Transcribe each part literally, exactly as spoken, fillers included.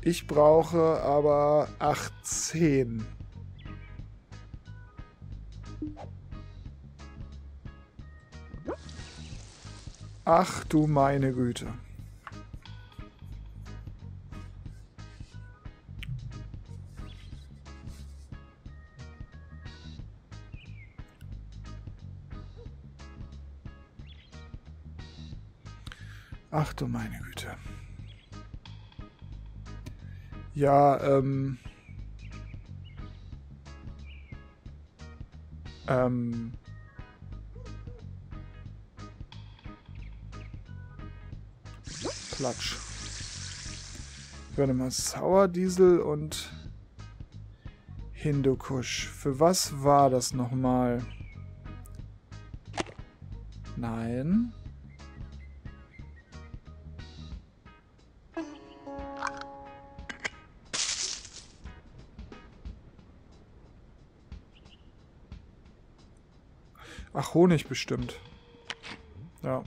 Ich brauche aber achtzehn. Ach du meine Güte. Ach du meine Güte. Ja, ähm... Ähm... Platsch. Warte mal, Sauerdiesel und Hindukusch. Für was war das nochmal? Nein. Ach, Honig bestimmt. Ja.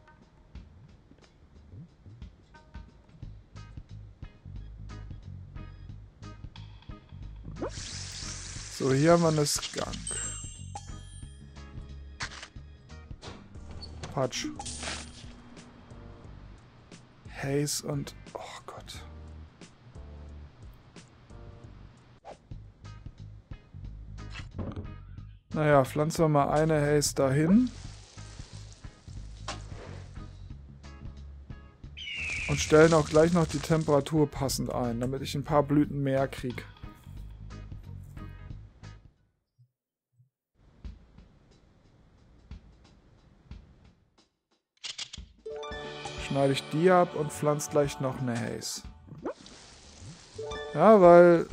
So, hier haben wir eine Skunk. Patsch. Haze und... Oh Gott. Naja, pflanzen wir mal eine Haze dahin. Und stellen auch gleich noch die Temperatur passend ein, damit ich ein paar Blüten mehr kriege. Schneide ich die ab und pflanze gleich noch eine Haze. Ja, weil...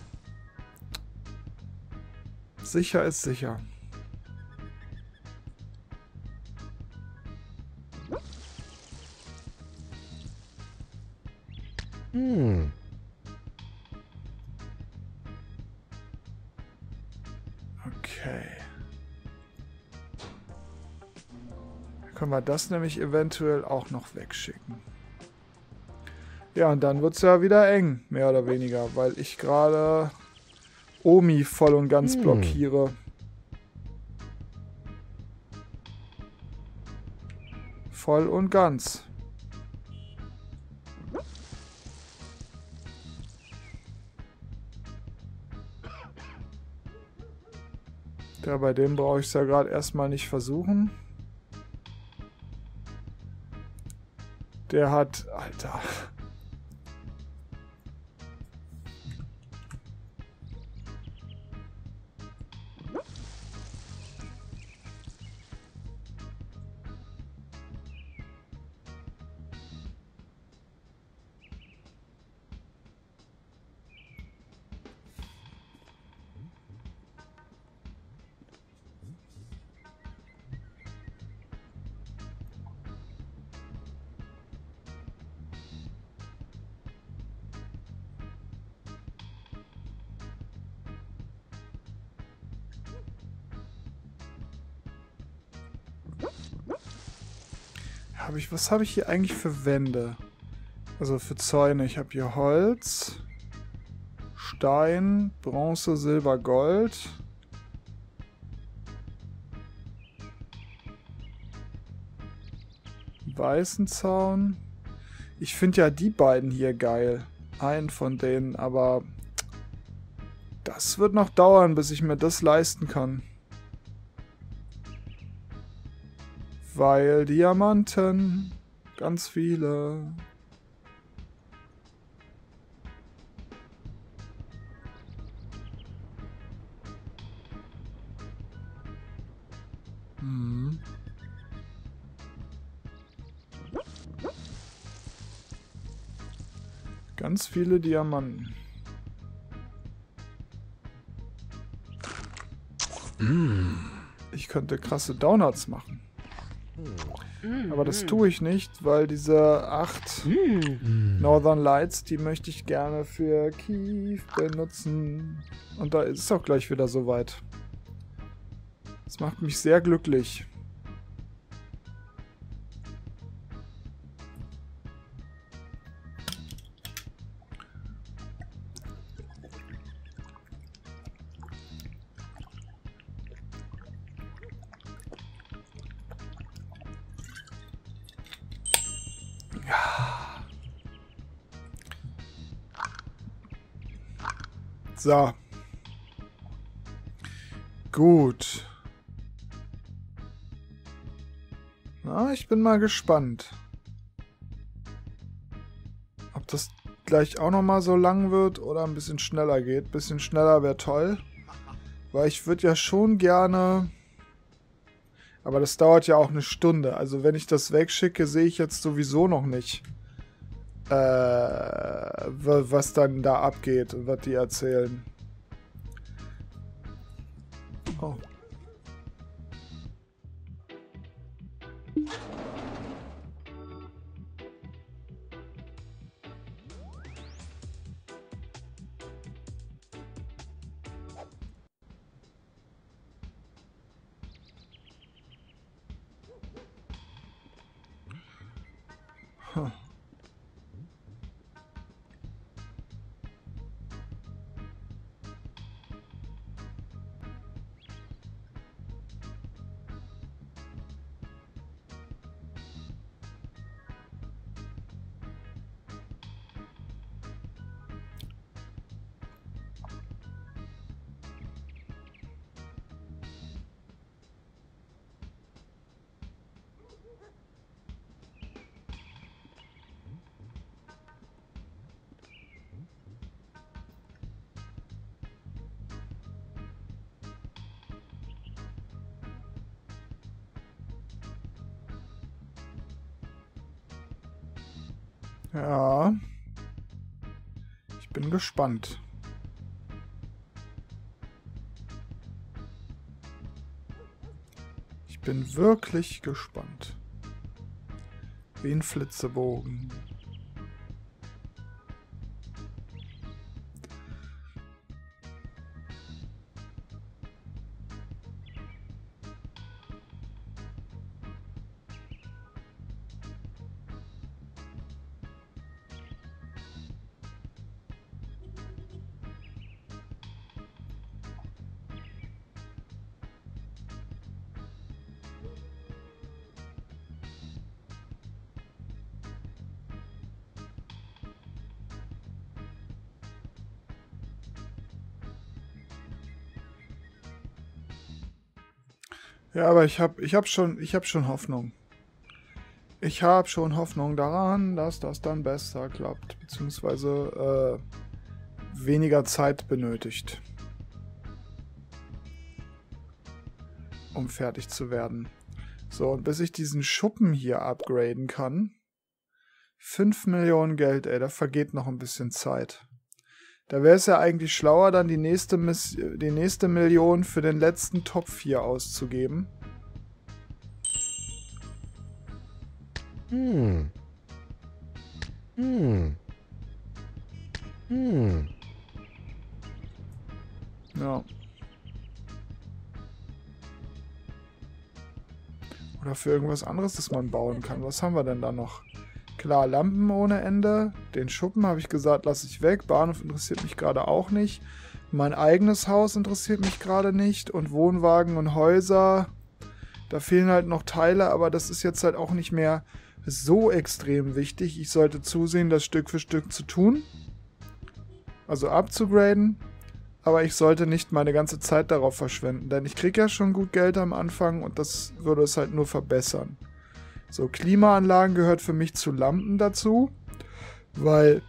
Sicher ist sicher. Hm. Okay. Dann können wir das nämlich eventuell auch noch wegschicken. Ja, und dann wird es ja wieder eng, mehr oder weniger, weil ich gerade Omi voll und ganz Hm. blockiere. Voll und ganz. Ja, bei dem brauche ich es ja gerade erstmal nicht versuchen. Der hat... Alter. Hab ich, was habe ich hier eigentlich für Wände? Also für Zäune. Ich habe hier Holz, Stein, Bronze, Silber, Gold. Weißen Zaun. Ich finde ja die beiden hier geil. Einen von denen, aber das wird noch dauern, bis ich mir das leisten kann. Weil Diamanten, ganz viele. Hm. Ganz viele Diamanten. Mm. Ich könnte krasse Donuts machen. Aber das tue ich nicht, weil diese acht Mm. Northern Lights, die möchte ich gerne für Kiew benutzen. Und da ist es auch gleich wieder soweit. Das macht mich sehr glücklich. So. Gut. Na, ich bin mal gespannt. Ob das gleich auch nochmal so lang wird oder ein bisschen schneller geht. Ein bisschen schneller wäre toll. Weil ich würde ja schon gerne... Aber das dauert ja auch eine Stunde. Also wenn ich das wegschicke, sehe ich jetzt sowieso noch nicht, äh, was dann da abgeht und was die erzählen. Oh. Huh. Ja. Ich bin gespannt. Ich bin wirklich gespannt. Wie ein Flitzebogen. Ja, aber ich habe ich hab schon, ich hab schon Hoffnung. Ich habe schon Hoffnung daran, dass das dann besser klappt, beziehungsweise äh, weniger Zeit benötigt, um fertig zu werden. So, und bis ich diesen Schuppen hier upgraden kann, fünf Millionen Geld, ey, da vergeht noch ein bisschen Zeit. Da wäre es ja eigentlich schlauer, dann die nächste, Miss die nächste Million für den letzten Topf hier auszugeben. Hm. Hm. Hm. Ja. Oder für irgendwas anderes, das man bauen kann. Was haben wir denn da noch? Klar, Lampen ohne Ende. Den Schuppen habe ich gesagt, lasse ich weg. Bahnhof interessiert mich gerade auch nicht. Mein eigenes Haus interessiert mich gerade nicht. Und Wohnwagen und Häuser. Da fehlen halt noch Teile, aber das ist jetzt halt auch nicht mehr so extrem wichtig. Ich sollte zusehen, das Stück für Stück zu tun. Also abzugraden. Aber ich sollte nicht meine ganze Zeit darauf verschwenden. Denn ich kriege ja schon gut Geld am Anfang und das würde es halt nur verbessern. So, Klimaanlagen gehört für mich zu Lampen dazu, weil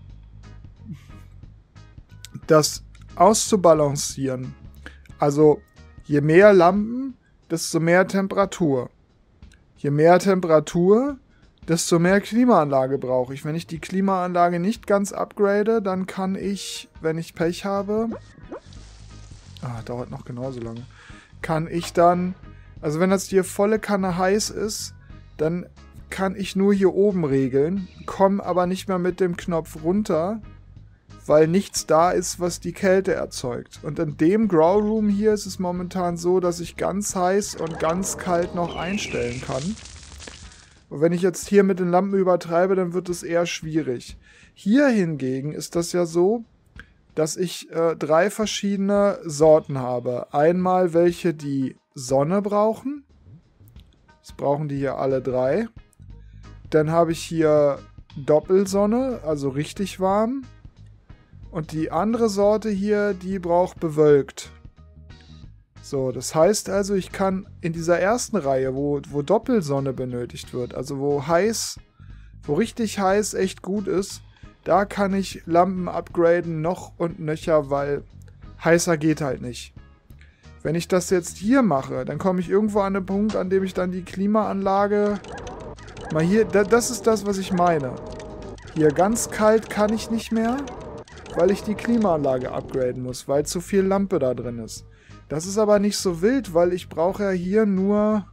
das auszubalancieren, also je mehr Lampen, desto mehr Temperatur. Je mehr Temperatur, desto mehr Klimaanlage brauche ich. Wenn ich die Klimaanlage nicht ganz upgrade, dann kann ich, wenn ich Pech habe, ah, dauert noch genauso lange, kann ich dann, also wenn das hier volle Kanne heiß ist, dann kann ich nur hier oben regeln, komme aber nicht mehr mit dem Knopf runter, weil nichts da ist, was die Kälte erzeugt. Und in dem Grow Room hier ist es momentan so, dass ich ganz heiß und ganz kalt noch einstellen kann. Und wenn ich jetzt hier mit den Lampen übertreibe, dann wird es eher schwierig. Hier hingegen ist das ja so, dass ich äh, drei verschiedene Sorten habe. Einmal welche, die Sonne brauchen. Das brauchen die hier alle drei. Dann habe ich hier Doppelsonne, also richtig warm. Und die andere Sorte hier, die braucht bewölkt. So, das heißt also, ich kann in dieser ersten Reihe, wo, wo Doppelsonne benötigt wird, also wo heiß, wo richtig heiß echt gut ist, da kann ich Lampen upgraden noch und nöcher, weil heißer geht halt nicht. Wenn ich das jetzt hier mache, dann komme ich irgendwo an den Punkt, an dem ich dann die Klimaanlage mal hier, das ist das, was ich meine. Hier ganz kalt kann ich nicht mehr, weil ich die Klimaanlage upgraden muss, weil zu viel Lampe da drin ist. Das ist aber nicht so wild, weil ich brauche ja hier nur...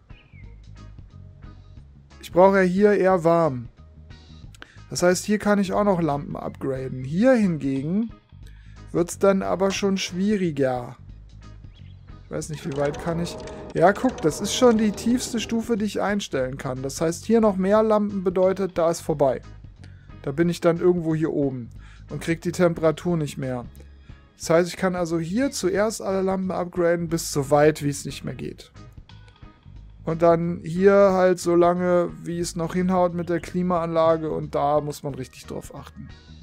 Ich brauche ja hier eher warm. Das heißt, hier kann ich auch noch Lampen upgraden. Hier hingegen wird es dann aber schon schwieriger. Ich weiß nicht, wie weit kann ich... Ja, guck, das ist schon die tiefste Stufe, die ich einstellen kann. Das heißt, hier noch mehr Lampen bedeutet, da ist vorbei. Da bin ich dann irgendwo hier oben und kriege die Temperatur nicht mehr. Das heißt, ich kann also hier zuerst alle Lampen upgraden, bis so weit, wie es nicht mehr geht. Und dann hier halt so lange, wie es noch hinhaut mit der Klimaanlage, und da muss man richtig drauf achten.